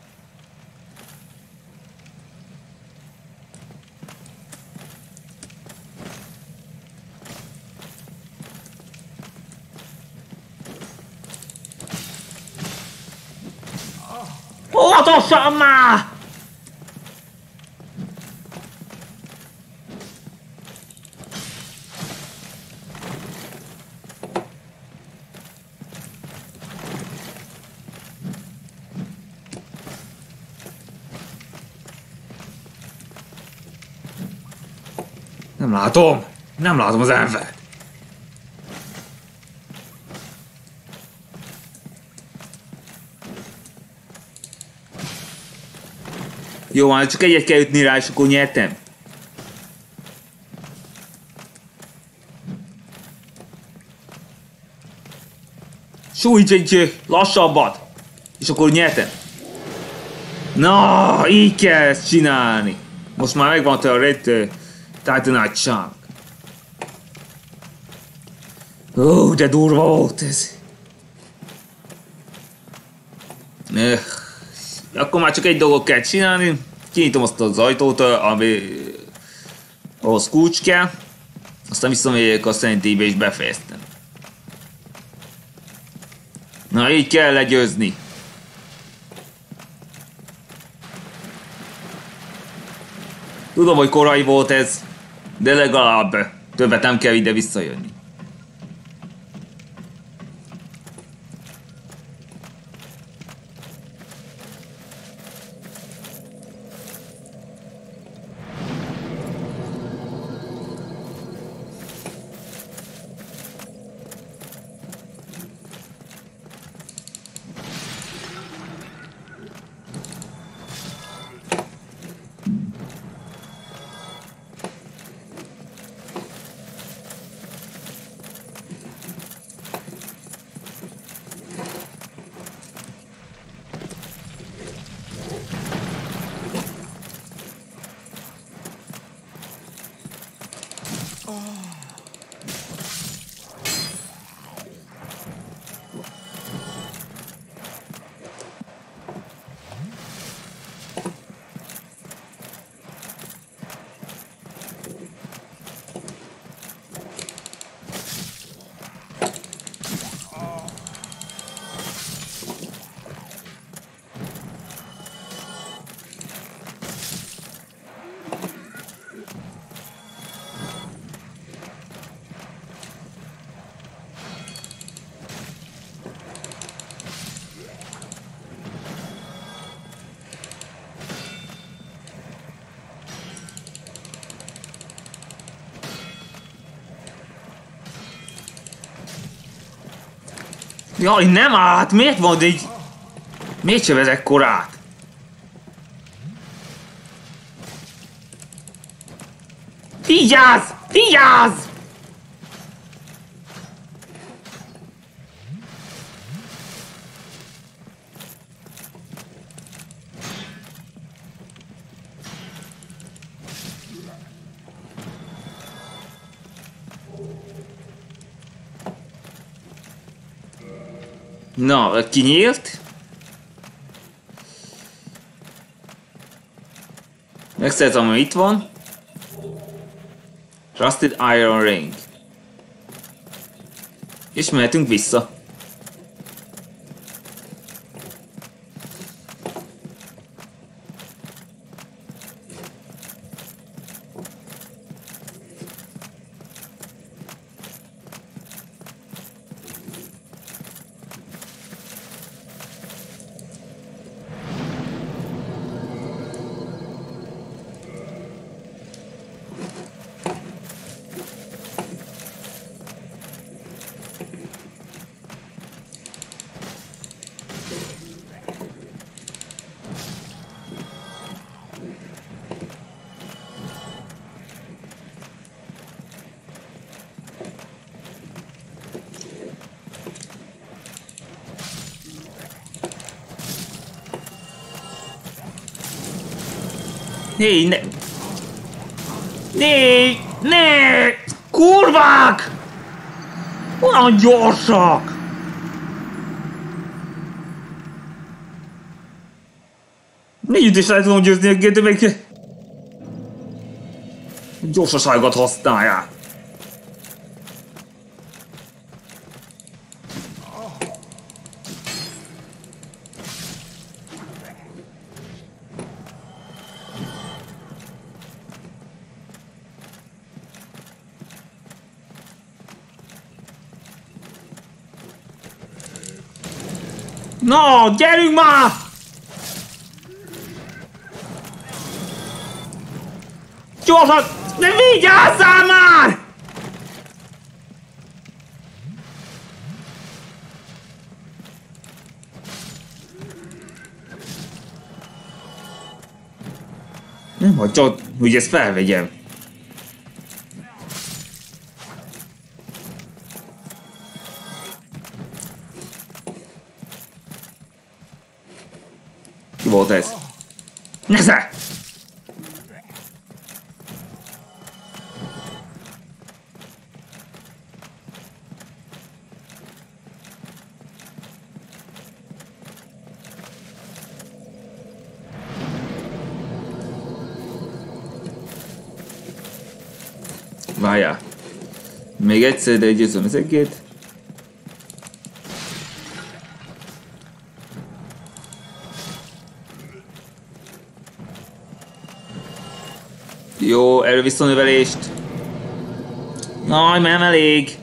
Óvatosan már! Nem látom! Nem látom az embert! Jó, már csak egyet kell ütni rá, és akkor nyertem. Sújts egy lassabbat, és akkor nyertem. Na, így kell ezt csinálni. Most már megvan a Red Titanite Chunk. Ó, de durva volt ez. Öh. Akkor már csak egy dolgot kell csinálni. Kinyitom azt az ajtót, ami ahhoz kulcs kell. Aztán visszamegyek a szentélybe és befejeztem. Na, így kell legyőzni. Tudom, hogy korai volt ez, de legalább többet nem kell ide visszajönni. Jaj, nem át! Miért van így? Miért se vezek korát? Vigyázz! Vigyázz! Na, kinyílt. Megszerzem, hogy itt van. Rusted Iron Ring. És mehetünk vissza. Hé, ne... Ne! Ne! Kurvák! Olyan gyorsak! Négy is el tudom győzni őket, de még... Gyorsaságot használják. Na, gyerünk már! Gyorsan! Ne vigyázzál már! Nem hagyja, hogy ezt felvegyem. Mi volt ez? Nesze! Várjál. Még egyszer, de győzöm ezeket. Jó, erő visszanövelést. Jaj, nem elég.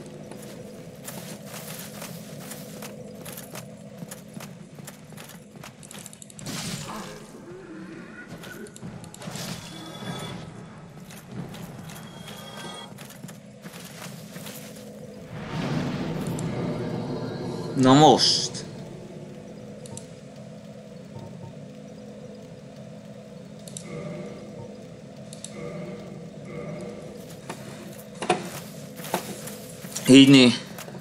Na most. Higni.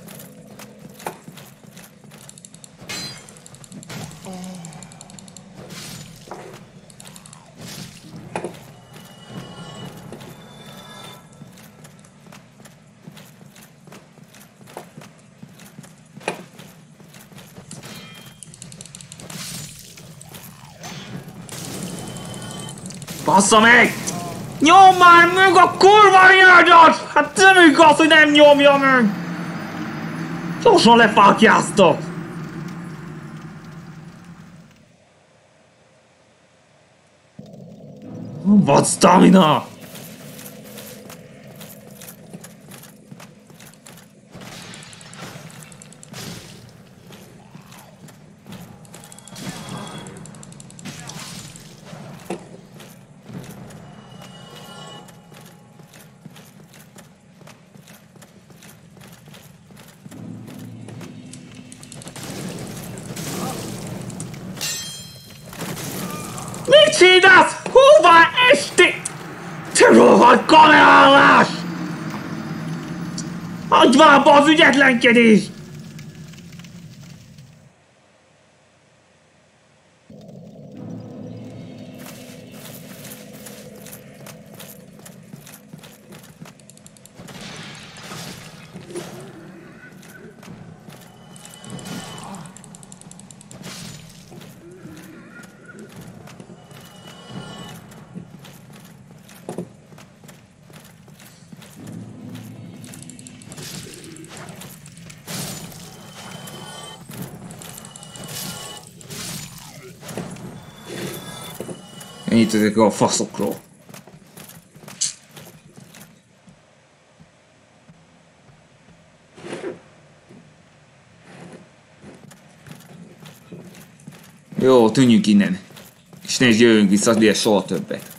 Bassza meg! Nyom már meg a kurva anyádat! Hát nem igaz, hogy nem nyomja meg! Gyorsan lefákjáztok! Vad stamina! Mit csinálsz? Hova esti? Te rohadt kamerálás! Adj már abba az ügyetlenkedést! Ennyit ezek a faszokról. Jó, tűnjünk innen. És ne is jöjjünk vissza, de soha többet.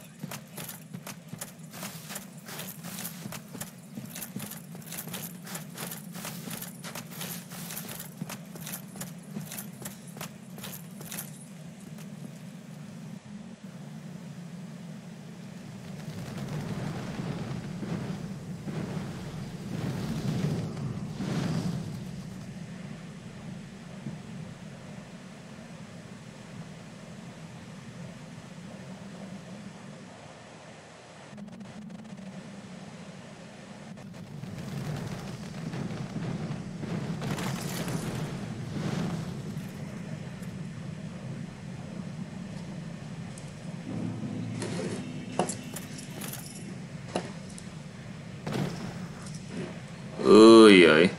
Ujjaj.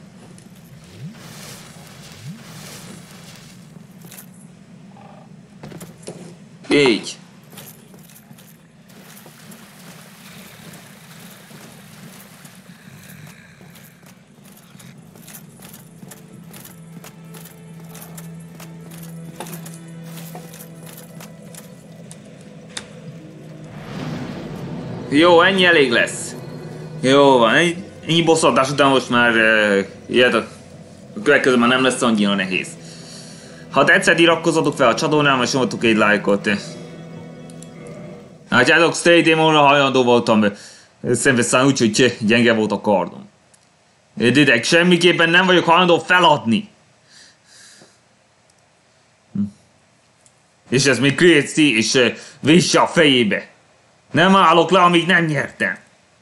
Így. Jó, ennyi elég lesz. Jó van, ennyi. Ennyi bosszantás után most már uh, ilyet a következő már nem lesz annyira nehéz. Ha tetszett, iratkozzatok fel a csatornámra és nyomjatok egy lájkot. Hát játok, Stray Demonra hajlandó voltam szembeszállni, úgyhogy gyenge volt a kardom. Didek, semmiképpen nem vagyok hajlandó feladni. Hm. És ez még Kréci és uh, visse a fejébe. Nem állok le, amíg nem nyertem.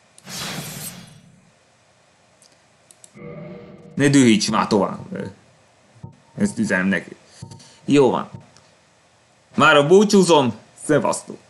Ne dühíts már tovább. Ezt üzenem neki. Jó van. Már a búcsúzom. Szevasztok.